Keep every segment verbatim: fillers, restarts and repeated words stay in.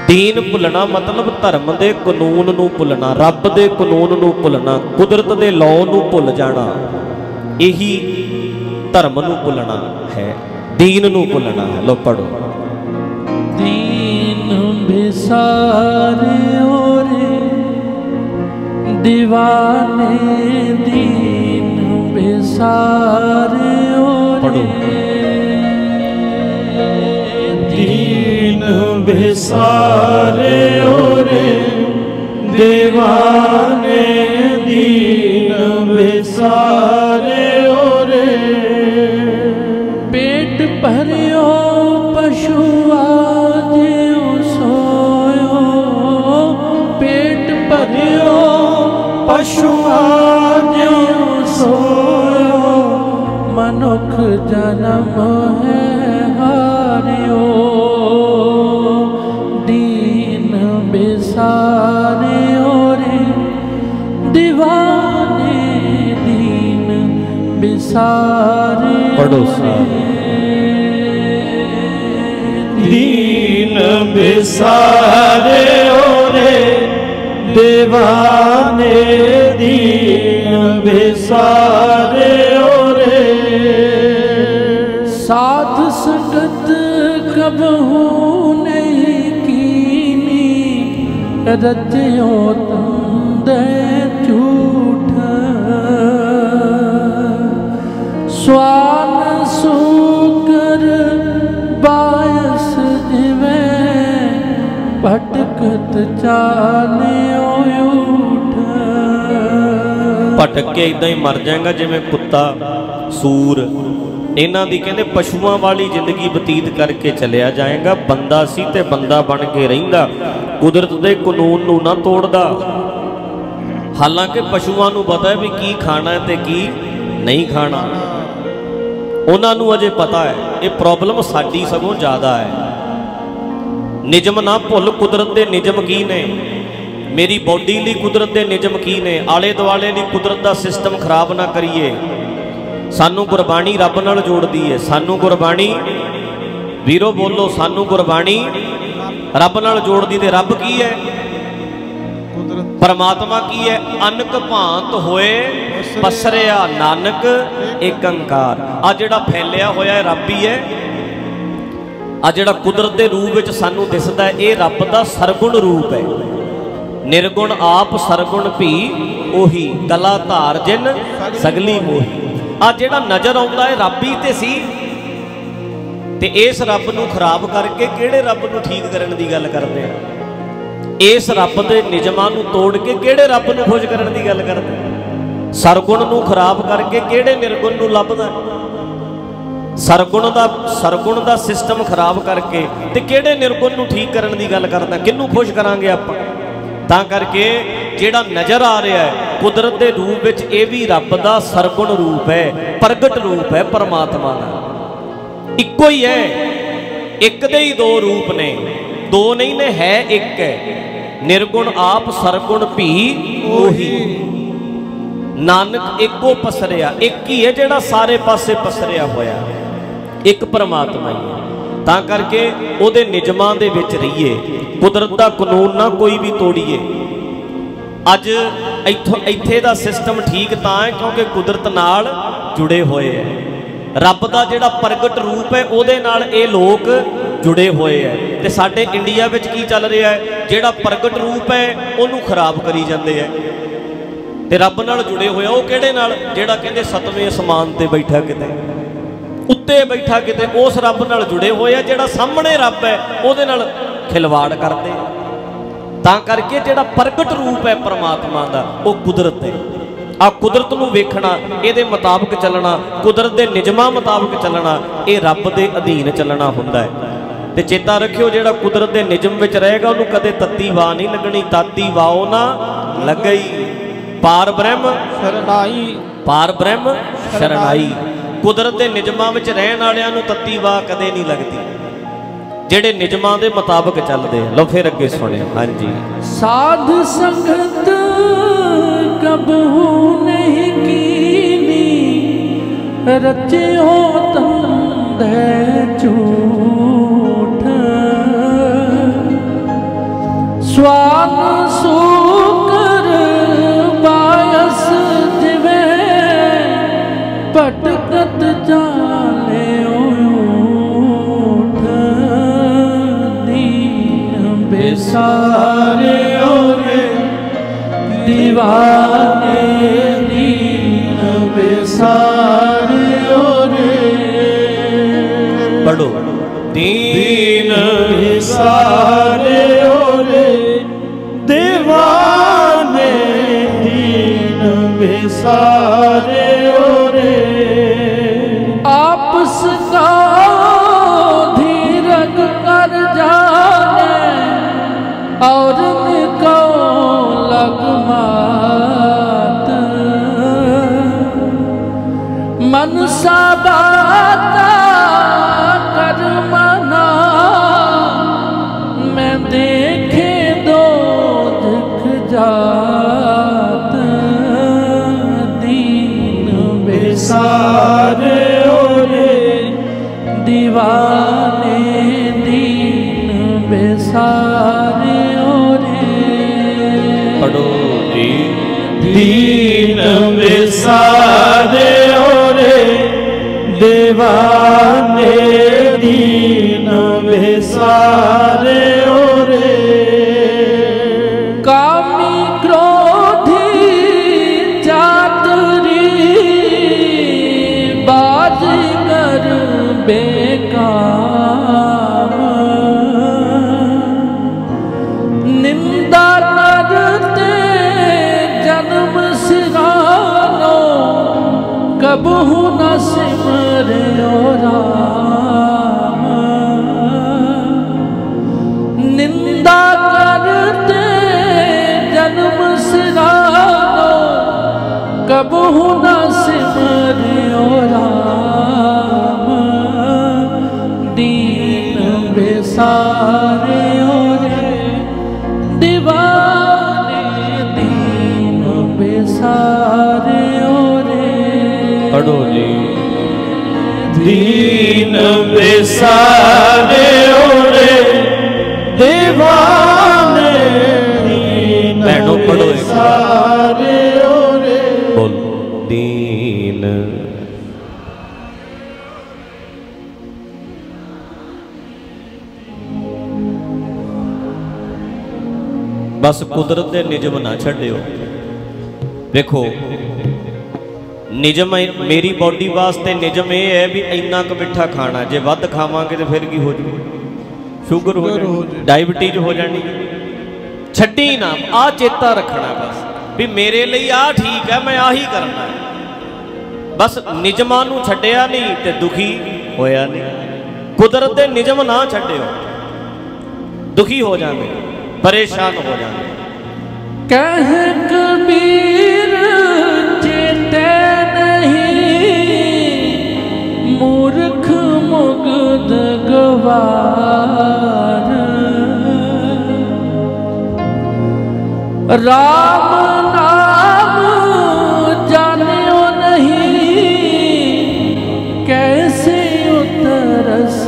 दीन भुलना मतलब धर्म के कानून नूं भुलना, रब के कानून नूं भुलना, कुदरत के लौ नूं भुल जाना, यही धर्म नूं भुलना है, दीन नूं भुलना है। लो पढ़ो। दीन बिसारे ओरे दीवाने, दीन बिसारे ओरे, दीन बिसारे ओरे दीवाने, दीन बिसारे ओरे। पेट भरियो पशुआ ज्यों सोयो, पेट भरियो पशुआ ज्यों सोयो, मनुख जन्म है हारियो। दीन बिसारे ओरे दीवाने, दीन बिसारे ओरे, दीन बिसारे ओरे दीवाने, दीन बिसारे ओरे। साध संगत कबहू नहीं कीनी, रज्यो तंदे झूठ। स्वान सूकर बायस जिवें, भटकत चाले उठ। भटक के इदां ही मर जाएगा जिवें कुत्ता सूर, इन्हां दी कहंदे पशुआं वाली जिंदगी बतीत करके चलिया जाएगा। बंदा सी ते बंदा बन के रहिंदा, कुदरत दे कानून नूं ना तोड़दा। हालांकि पशुआं नूं पता है भी की खाना है ते की नहीं खाना, उन्हां नूं अजे पता है। ये प्रॉब्लम साडी सगों ज़्यादा है। निजम ना भुल, कुदरत दे निजम की ने, मेरी बॉडी लई कुदरत दे निजम की ने, आले दुआले लई कुदरत दा सिस्टम खराब ना करिए। सानू गुरबाणी रब नाल जोड़दी है, सानू गुरबाणी वीरो बोलो, सानू गुरबाणी रब नाल जोड़दी। ते रब की है? परमात्मा की है? अनक भांत होए पसरिया नानक एक अंकार। आ जिहड़ा फैलिया होया है रब ही है। आ जिहड़ा कुदरत के रूप विच सानू दिसदा है, ये रब दा सरगुण रूप है। निर्गुण आप सरगुण भी ओही, गला धार जिन सगली मोही। आ जिहड़ा नज़र आउंदा है रब ही ते सी, ते इस रब नूं खराब करके किहड़े रब नूं ठीक करन दी गल करदे आ? इस रब दे निजमां नूं तोड़ के किहड़े रब नूं खुश करन दी गल करदे आ? सरगुण नूं खराब करके किहड़े निर्गुण नूं लभदा? सरगुण दा सरगुण दा सिस्टम खराब करके ते किहड़े निर्गुण नूं ठीक करन दी गल करदा? किहनूं खुश करांगे आपां? तां करके जिहड़ा नज़र आ रहा है कुदरत के रूप विच, ये भी रब दा सरगुण रूप है, प्रगट रूप है परमात्मा दा। इक्को ही है, एक दे ही दो रूप ने, दो नहीं ने, है एक है। निर्गुण आप सरगुण भी ओही, नानक एको पसरिया। एक ही है जिहड़ा सारे पासे पसरिया होया, एक परमात्मा ही है। तां करके उहदे निजमां दे विच रहिए, कुदरत दा कानून ना कोई भी तोड़िए। अज इत्थों इत्थे दा सिस्टम ठीक तां है क्योंकि कुदरत नाल जुड़े हुए है। रब दा जिहड़ा प्रगट रूप है उहदे नाल ये लोग जुड़े हुए है। ते साडे इंडिया विच की चल रहा है, जिहड़ा प्रगट रूप है उहनूं खराब करी जांदे है, ते रब नाल जुड़े हुए वो किहड़े नाल? जिहड़ा कहंदे सतवें आसमान ते बैठा किते, उत्ते बैठा किते, उस रब नाल जुड़े हुए है। जिहड़ा सामने रब है उहदे नाल खिलवाड़ करते। तां करके जिहड़ा प्रगट रूप है परमात्मा दा वो कुदरत है। आ कुदरत नूं वेखना, इहदे मुताबिक चलना, कुदरत दे निजमां मुताबिक चलना, ये रब दे अधीन चलना हुंदा है। ते चेता रखियो जिहड़ा कुदरत दे निजम विच रहेगा उहनूं कदे तत्ती वाह नहीं लगनी, ताती वाओ ना लगई। पार ब्रह्म शरणाई, पार ब्रह्म शरणाई। कुदरत दे निजमां विच रहण वालिआं नूं तत्ती वाह कदे नहीं लगदी, जेड़े निजमां दे मुताबिक चलदे। लो फिर अगे सुणिओ। हाँ जी। साध संगत कबहू नहीं कीनी, रचियो तंदे झूठ। स्वान सूकर बायस जिवे भटकत जाले ओठ दीन बेसारे ओरे दीवाने दीन बेसारे ओरे। पढ़ो दीन बेसारे ओरे दीवाने दीन बेसारे ओरे। आपस का धीरज कर जाने और निको लगमात मनसा बाता कर मना मैं देखे दो दिख जात दीन बेसारे ओरे दीवाने दीन बेसारे ओरे। पढ़ो जी दीन बेसारे ओरे दीवाने दीन बेसारे ओरे। कामी क्रोधी चातुरी बाजीगर बेकाम निंदा करते जन्म सिरानो कबहू न सिमरे राम। निंदा करते जन्म सिरानो कबहू न सिमरे राम। दीन बेसारे ओरे दीवाने दीन बेसारे ओरे। पढ़ो जी दीन बेसारे ओरे दीवाने दीन बैठो, पढ़ो एक बार। बेसारे ओरे। बोल दीन। बस कुदरत के निजम ना छड्डियो। देखो निजम मेरी बॉडी वास्ते निजम ये है भी इन्ना क मिठा खाना, जे वध खावांगे तो फिर की हो जाए, शुगर हो जाए, डायबिटीज हो जानी। छड्डी ना, आ चेता रखना बस भी मेरे लिए आ ठीक है, मैं आही करना है। बस निजमां नूं छड्डिया नहीं ते दुखी होया नहीं। कुदरत दे निजम ना छड्डियो, दुखी हो जाएंगे, परेशान हो जाएंगे। कह कबीर चेते नहीं मूर्ख मुग्ध गवार। राम नाम जानियो नहीं कैसे उतरस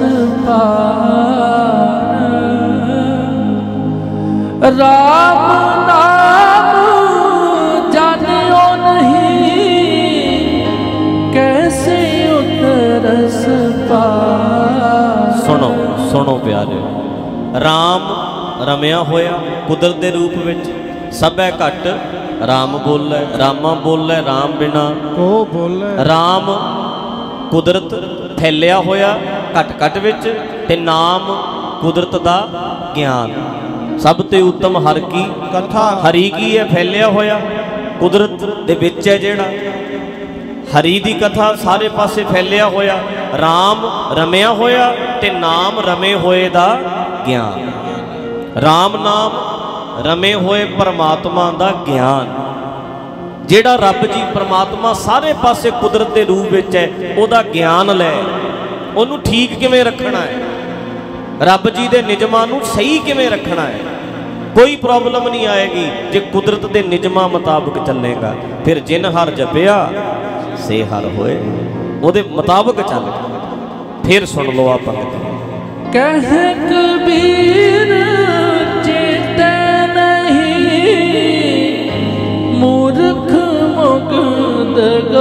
पार। राम नाम जानियो नहीं कैसे उतरस पार। सुनो सुनो प्यारे, राम रमिया होया कुदरत दे रूप विच, सब है घट राम बोले, रामा बोले राम बिना को बोले। राम कुदरत फैलिया होया घट घट विच, ते नाम कुदरत दा ज्ञान। सब ते उत्तम हर की कथा हरी की है फैलिया होया कुदरत दे विच है जेड़ा हरी दी कथा सारे पासे फैलिया होया। राम रमिया होया ते नाम रमे होए दा ज्ञान। राम नाम रमे होए परमात्मा दा ज्ञान। जेड़ा रब जी परमात्मा सारे पासे कुदरत के रूप विच है, ओदा ज्ञान लै, ओनू ठीक किवें रखना है, रब जी दे निजमां नू सही किवें रखना है। कोई प्रॉब्लम नहीं आएगी जे कुदरत के निजमां मुताबिक चलेगा। फिर जिन हर जपिया से हर होए, ओदे मुताबिक चल। फिर सुन लो आप पंक्ति। कह कबीर चेते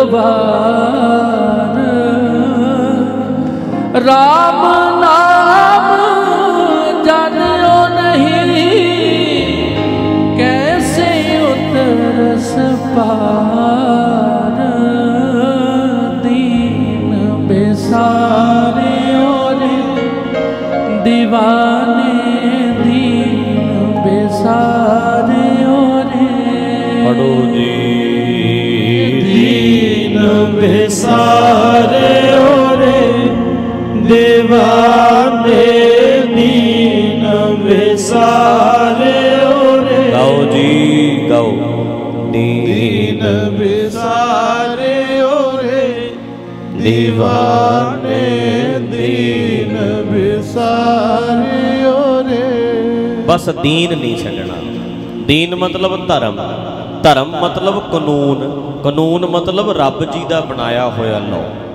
दरबार। राम नाम जानियो नहीं, कैसे उतरस पार। दीन बेसारे और दीवाने, दीन बेसारे और पढ़ो जी। दीन बेसारे ओरे दीवाने, दीन बेसारे ओरे। गाओ जी गाओ। दीन बेसारे ओरे दीवाने, दीन बेसारे ओरे। बस दीन नहीं छड्डना। दीन मतलब धर्म, धर्म मतलब कानून, कानून मतलब रब जी का बनाया होया लौ।